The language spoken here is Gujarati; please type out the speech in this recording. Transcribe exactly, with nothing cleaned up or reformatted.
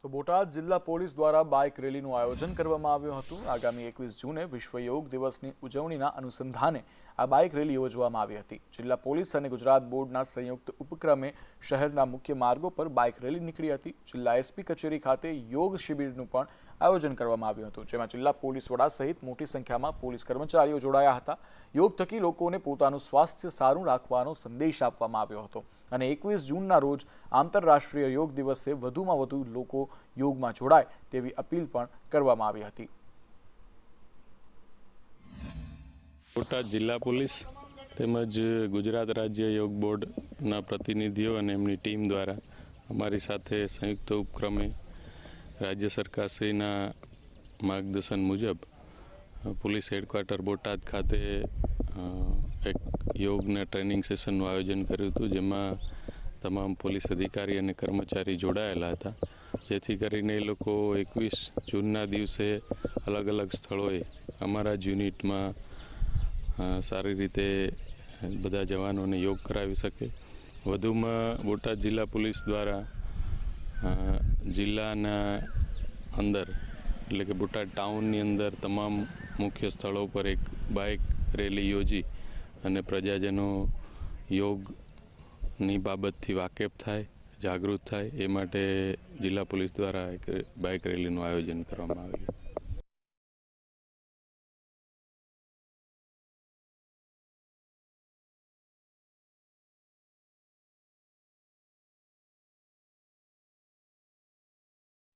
તો બોટાદ જિલ્લા પોલીસ દ્વારા બાઇક રેલીનું આયોજન કરવામાં આવ્યું હતું। આગામી એકવીસ જૂને વિશ્વ યોગ દિવસની ઉજવણીના અનુસંધાને આ બાઇક રેલી યોજવામાં આવી હતી। જિલ્લા પોલીસ અને ગુજરાત બોર્ડના સંયુક્ત ઉપક્રમે શહેરના મુખ્ય માર્ગો પર બાઇક રેલી નીકળી હતી। જિલ્લા એસપી કચેરી ખાતે યોગ શિબિરનું પણ આયોજન કરવામાં આવ્યું હતું, જેમાં જિલ્લા પોલીસ વડા સહિત મોટી સંખ્યામાં પોલીસ કર્મચારીઓ જોડાયા હતા। યોગ થકી લોકોને પોતાનું સ્વાસ્થ્ય સારું રાખવાનો સંદેશ આપવામાં આવ્યો હતો અને એકવીસ જૂનના રોજ આંતરરાષ્ટ્રીય યોગ દિવસે વધુમાં વધુ લોકો યોગમાં જોડાય તેવી અપીલ પણ કરવામાં આવી હતી। બોટાદ જિલ્લા પોલીસ તેમજ ગુજરાત રાજ્ય યોગ બોર્ડના પ્રતિનિધિઓ અને એમની ટીમ દ્વારા અમારી સાથે સંયુક્ત ઉપક્રમે રાજ્ય સરકારશ્રીના માર્ગદર્શન મુજબ પોલીસ હેડક્વાર્ટર બોટાદ ખાતે એક યોગના ટ્રેનિંગ સેશનનું આયોજન કર્યું હતું, જેમાં તમામ પોલીસ અધિકારી અને કર્મચારી જોડાયેલા હતા, જેથી કરીને એ લોકો એકવીસ જૂનના દિવસે અલગ અલગ સ્થળોએ અમારા જ યુનિટમાં સારી રીતે બધા જવાનોને યોગ કરાવી શકે। વધુમાં બોટાદ જિલ્લા પોલીસ દ્વારા જિલ્લાના અંદર એટલે કે બોટાદ ટાઉનની અંદર તમામ મુખ્ય સ્થળો પર એક બાઇક રેલી યોજી અને પ્રજાજનો યોગની બાબતથી વાકેફ થાય, જાગૃત થાય, એ માટે જિલ્લા પોલીસ દ્વારા એક બાઇક રેલીનું આયોજન કરવામાં આવ્યું।